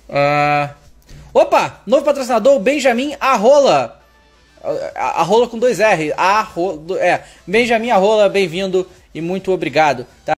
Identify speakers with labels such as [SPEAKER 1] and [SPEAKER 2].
[SPEAKER 1] Opa! Novo patrocinador, Benjamin Arrola. Arrola com 2 R. Benjamin Arrola, bem-vindo e muito obrigado. Tá?